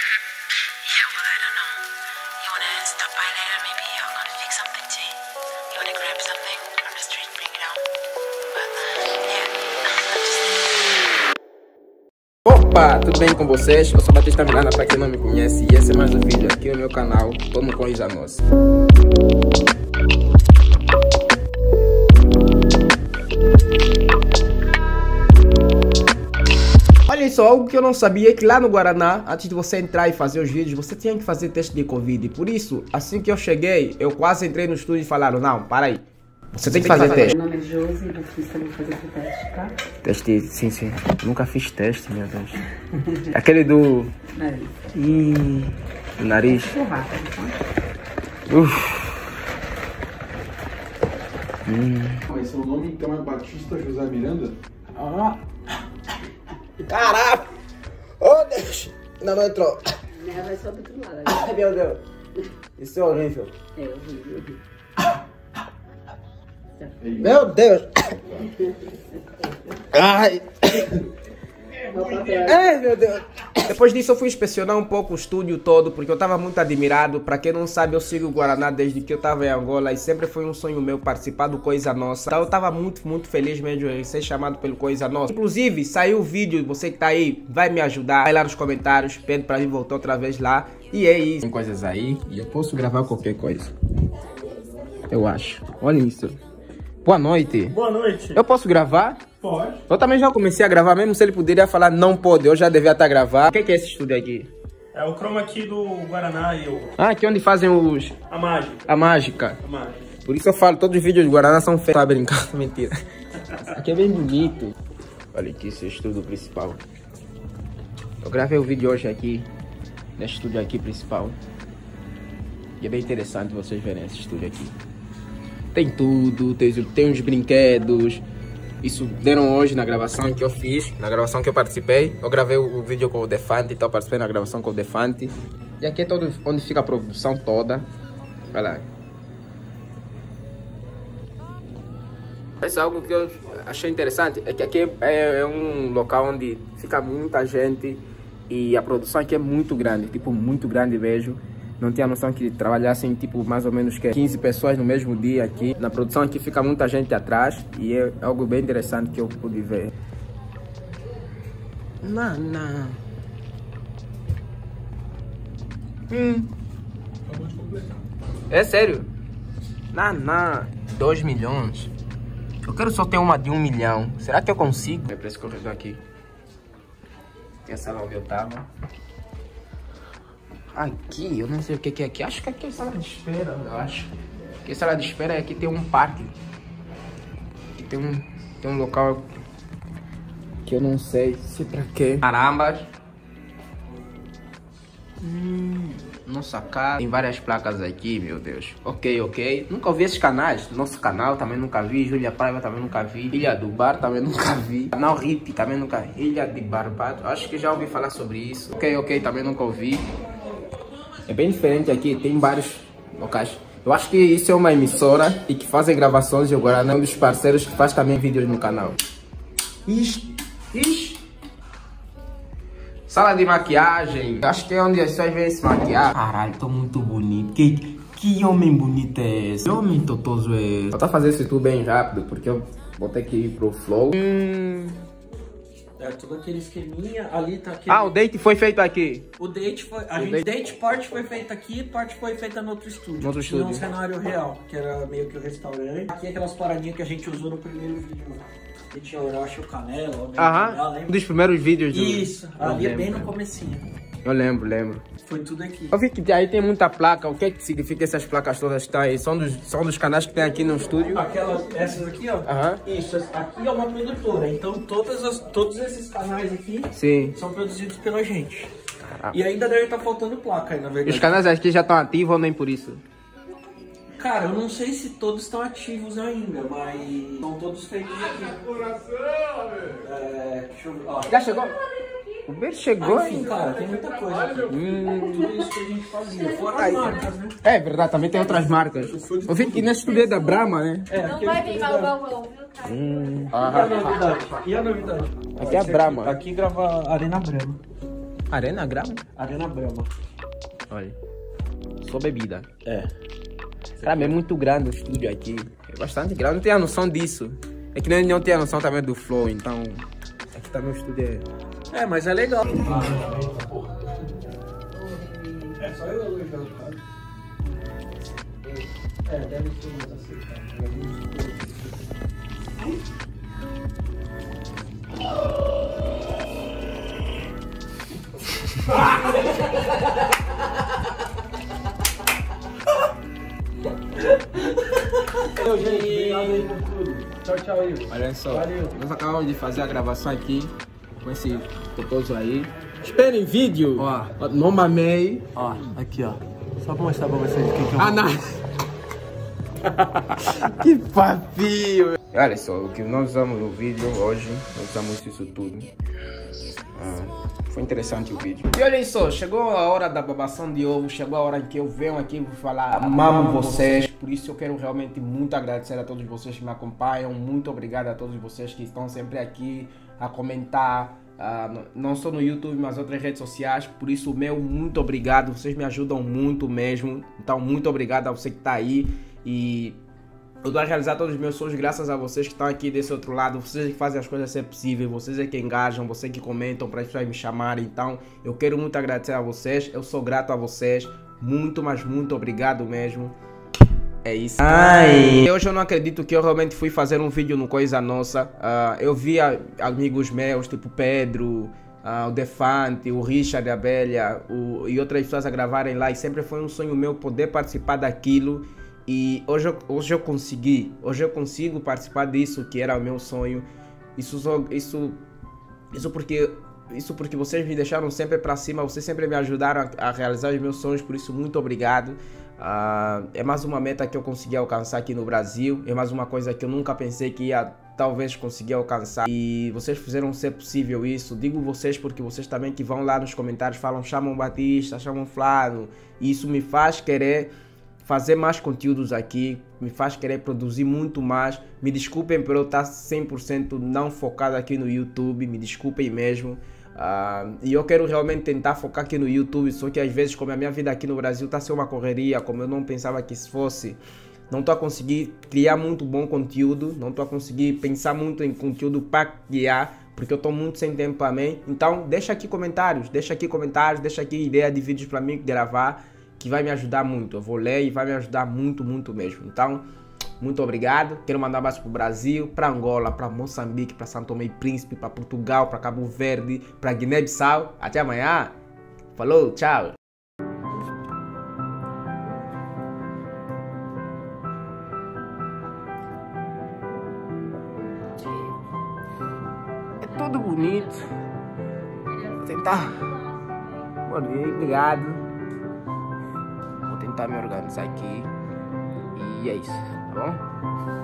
Yeah, well, I don't know. You wanna stop by later? Maybe I'm gonna fix something tea. You wanna grab something from the street, bring it out? But, yeah, Opa, tudo bem com vocês? Eu sou Batista Milana, pra quem não me conhece, e esse é mais um vídeo aqui no meu canal, Como Coisa Nossa. Olha só, algo que eu não sabia é que lá no Guaraná, antes de você entrar e fazer os vídeos, você tinha que fazer teste de Covid. Por isso, assim que eu cheguei, eu quase entrei no estúdio e falaram, não, para aí. Você tem que fazer teste. Meu nome é Josi, eu fiz também fazer esse teste, tá? Teste, sim. Nunca fiz teste, meu Deus. Aquele do... Nariz. Do nariz. Rápido, tá? Mas seu nome então é Batista José Miranda? Caraca! Oh, Deus! Ainda não entrou. Ela vai só do outro lado. Ai, meu Deus. Isso é horrível. É horrível. Meu Deus! Ai! Ai, meu Deus! Depois disso eu fui inspecionar um pouco o estúdio todo, porque eu tava muito admirado. Pra quem não sabe, eu sigo o Guaraná desde que eu tava em Angola e sempre foi um sonho meu participar do Coisa Nossa. Então eu tava muito feliz mesmo em ser chamado pelo Coisa Nossa. Inclusive, saiu o vídeo, você que tá aí, vai me ajudar. Vai lá nos comentários, pede pra mim voltar outra vez lá. E é isso. Tem coisas aí e eu posso gravar qualquer coisa. Eu acho. Olha isso. Boa noite. Boa noite. Eu posso gravar? Pode. Eu também já comecei a gravar, mesmo se ele poderia falar não pode, eu já devia estar gravando. O que é esse estúdio aqui? É o chroma key do Guaraná e o... Ah, aqui onde fazem os... A mágica. A mágica. A mágica. Por isso eu falo, todos os vídeos do Guaraná são feitos pra brincar. Mentira. Aqui é bem bonito. Olha aqui esse estúdio principal. Eu gravei o vídeo hoje aqui, nesse estúdio aqui principal. E é bem interessante vocês verem esse estúdio aqui. Tem tudo, tem uns brinquedos. Isso deram hoje na gravação que eu fiz, na gravação que eu participei. Eu gravei o vídeo com o Defante, então eu participei na gravação com o Defante. E aqui é todo onde fica a produção toda. Olha lá. Isso é algo que eu achei interessante, é que aqui é um local onde fica muita gente e a produção aqui é muito grande, tipo muito grande mesmo. Não tinha noção que trabalhassem tipo mais ou menos 15 pessoas no mesmo dia aqui. Na produção aqui fica muita gente atrás e é algo bem interessante que eu pude ver. Não. É sério? Não. 2 milhões. Eu quero só ter uma de 1 milhão. Será que eu consigo? É para esse corredor aqui. Tem a sala onde eu tava. Aqui, eu não sei o que é aqui. Acho que aqui é sala de espera, eu acho. Aqui sala de espera é aqui tem um parque. Aqui tem um local que eu não sei se pra quê. Caramba. Nossa cara. Tem várias placas aqui, meu Deus. Ok. Nunca ouvi esses canais. Nosso canal também nunca vi. Júlia Paiva também nunca vi. Ilha do Bar também nunca vi. Canal RIP também nunca vi. Ilha de Barbados. Acho que já ouvi falar sobre isso. Ok, também nunca ouvi. É bem diferente aqui, tem vários locais. Eu acho que isso é uma emissora e que fazem gravações e o Guaraná é um dos parceiros que faz também vídeos no canal. Ixi. Sala de maquiagem. Acho que é onde as pessoas vêm se maquiar. Caralho, tô muito bonito. Que homem bonito é esse? Que homem totoso é esse? Vou fazer isso tudo bem rápido, porque eu vou ter que ir pro flow. É todo aquele esqueminha, ali tá aqui. Ah, o date foi feito aqui. O date foi. Date parte foi feita aqui, parte foi feita no outro estúdio. No outro estúdio. Tinha um cenário real, que era meio que o restaurante. Aqui aquelas paradinhas que a gente usou no primeiro vídeo. Que tinha o Orochi e o Canela. Um dos primeiros vídeos do... Isso, ali é bem no comecinho. Eu lembro. Foi tudo aqui. Eu vi que aí tem muita placa. O que significa essas placas todas que estão aí? São dos canais que tem aqui no estúdio? Essas aqui, ó. Isso, aqui é uma produtora. Então todos esses canais aqui são produzidos pela gente. Caraca. E ainda deve estar faltando placa aí, na verdade. E os canais aqui já estão ativos ou nem por isso? Cara, eu não sei se todos estão ativos ainda, mas são todos feitos aqui. Deixa eu ver. Ó. Já chegou? O Beiro chegou, enfim, cara, tem muita coisa aqui. Tudo isso que a gente fazia. Fora as marcas, né? É verdade, também tem outras marcas. Eu vi que nesse estúdio é da Brahma, né? Não vai vir mal o balão, viu, cara? E a novidade? Aqui é a Brahma. Aqui grava Arena Brahma. Arena Grama? Arena Brahma. Olha. Só bebida. É. Cara, é muito grande o estúdio aqui. É bastante grande. Não tenho a noção disso. É que nem não tenho a noção também do flow, então. Aqui também o estúdio é. É, mas é legal. É só eu hoje, cara. É, deve ser mais aceitável. Valeu, gente. Obrigado aí por tudo. Tchau, tchau aí. Olha só. Valeu. Nós acabamos de fazer a gravação aqui com esse totoso aí. Esperem vídeo. Ó. Não mamei. Ó, aqui, ó. Só pra mostrar pra vocês o que eu... Ah, não. Que papinho. Olha só, o que nós usamos no vídeo hoje, nós usamos isso tudo. Foi interessante o vídeo. E olhem só, chegou a hora da babação de ovo, chegou a hora em que eu venho aqui e vou falar amo vocês. Por isso eu quero realmente muito agradecer a todos vocês que me acompanham. Muito obrigado a todos vocês que estão sempre aqui a comentar. Não só no YouTube, mas outras redes sociais. Por isso, meu muito obrigado. Vocês me ajudam muito mesmo. Então, muito obrigado a você que está aí. E eu vou realizar todos os meus sonhos graças a vocês que estão aqui desse outro lado. Vocês que fazem as coisas ser possíveis. Vocês é que engajam, vocês que comentam para as pessoas me chamarem. Então, eu quero muito agradecer a vocês. Eu sou grato a vocês. Muito, mas muito obrigado mesmo. É isso. Ai. Hoje eu não acredito que eu realmente fui fazer um vídeo no Coisa Nossa. Eu vi amigos meus, tipo Pedro, o Defante, o Richard, a Abelha e outras pessoas a gravarem lá. E sempre foi um sonho meu poder participar daquilo. E hoje eu consigo participar disso, que era o meu sonho. Isso porque vocês me deixaram sempre pra cima. Vocês sempre me ajudaram a realizar os meus sonhos. Por isso, muito obrigado. É mais uma meta que eu consegui alcançar aqui no Brasil. É mais uma coisa que eu nunca pensei que ia talvez conseguir alcançar. E vocês fizeram ser possível isso. Digo vocês porque vocês também que vão lá nos comentários falam, chamam Batista, chamam Flano. E isso me faz querer fazer mais conteúdos aqui, me faz querer produzir muito mais. Me desculpem por eu estar 100% não focado aqui no YouTube, me desculpem mesmo. E eu quero realmente tentar focar aqui no YouTube, só que às vezes, como a minha vida aqui no Brasil está sendo uma correria, como eu não pensava que isso fosse, não estou a conseguir criar muito bom conteúdo, não estou a conseguir pensar muito em conteúdo para criar, porque eu estou muito sem tempo para mim. Então deixa aqui comentários, deixa aqui ideia de vídeos para mim gravar, que vai me ajudar muito. Eu vou ler e vai me ajudar muito, muito mesmo. Então, muito obrigado. Quero mandar um abraço para o Brasil, para Angola, para Moçambique, para São Tomé e Príncipe, para Portugal, para Cabo Verde, para Guiné-Bissau. Até amanhã. Falou, tchau. É tudo bonito. Vou tentar. Obrigado. Vou tentar me organizar aqui. E é isso, tá bom?